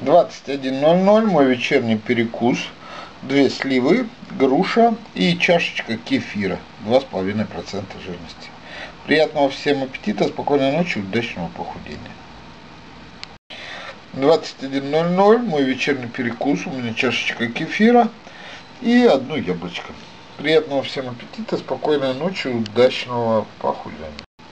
21:00 мой вечерний перекус. 2 сливы, груша и чашечка кефира. 2,5% жирности. Приятного всем аппетита, спокойной ночи, удачного похудения. 21:00 мой вечерний перекус. У меня чашечка кефира и одно яблочко. Приятного всем аппетита, спокойной ночи, удачного похудения.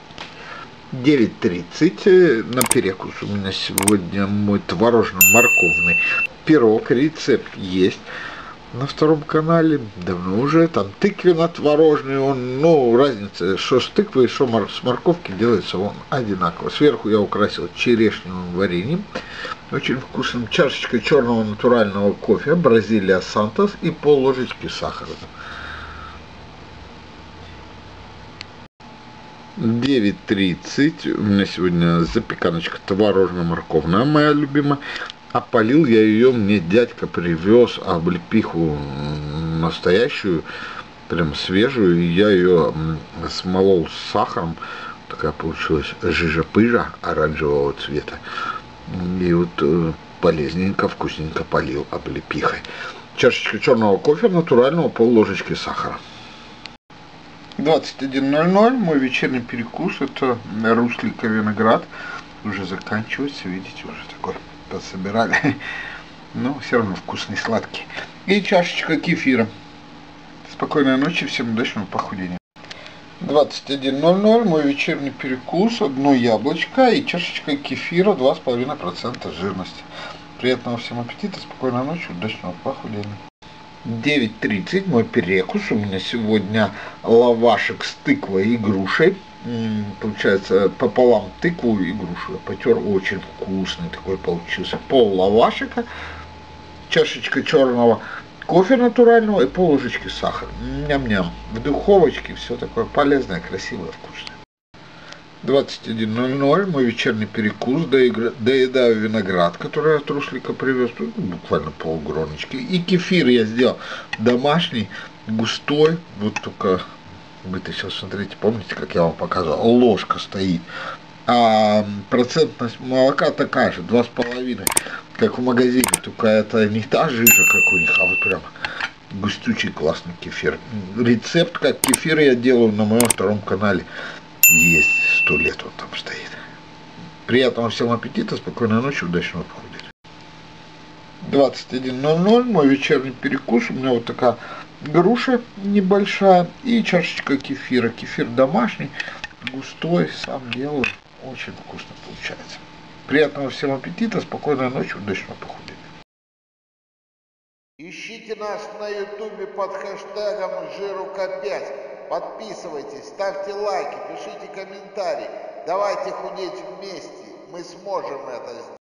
9:30 на перекус у меня сегодня мой творожно-морковный пирог. Рецепт есть на втором канале, давно уже, там тыквенно-творожный, он, разница, что с тыквой, что с морковки делается он одинаково. Сверху я украсил черешневым вареньем, очень вкусным, чашечкой черного натурального кофе, Бразилия Сантос и пол-ложечки сахара. 9:30 у меня сегодня запеканочка творожно-морковная, моя любимая. Опалил я ее, мне дядька привез облепиху настоящую, прям свежую, и я ее смолол с сахаром, такая получилась жижа-пыжа оранжевого цвета. И вот полезненько, вкусненько полил облепихой. Чашечка черного кофе натурального, пол-ложечки сахара. 21:00 мой вечерний перекус, это руслика виноград, уже заканчивается, видите, уже такой подсобирали, но все равно вкусный, сладкий. И чашечка кефира. Спокойной ночи, всем удачного похудения. 21:00 мой вечерний перекус, одно яблочко и чашечка кефира, 2,5% жирности. Приятного всем аппетита, спокойной ночи, удачного похудения. 9:30 мой перекус. У меня сегодня лавашек с тыквой и грушей. Получается пополам тыкву и грушу. Я потер, очень вкусный такой получился. Пол лавашика, чашечка черного кофе натурального и пол-ложечки сахара. Ням-ням. В духовочке все такое полезное, красивое, вкусное. 21:00 мой вечерний перекус, доедаю виноград, который я от руслика привез, буквально полгроночки. И кефир я сделал домашний, густой, вот только вытащил, смотрите, помните, как я вам показывал, ложка стоит. А процентность молока такая же, 2,5, как в магазине, только это не та жижа, как у них, а вот прям густючий классный кефир. Рецепт, как кефир я делаю, на моем втором канале есть, 100 лет он там стоит. Приятного всем аппетита, спокойной ночи, удачного похудения. 21:00 мой вечерний перекус. У меня вот такая груша небольшая и чашечка кефира. Кефир домашний, густой, сам делаю, очень вкусно получается. Приятного всем аппетита, спокойной ночи, удачного похудения. Ищите нас на ютубе под хэштегом #Жирука5. Подписывайтесь, ставьте лайки, пишите комментарии. Давайте худеть вместе. Мы сможем это сделать.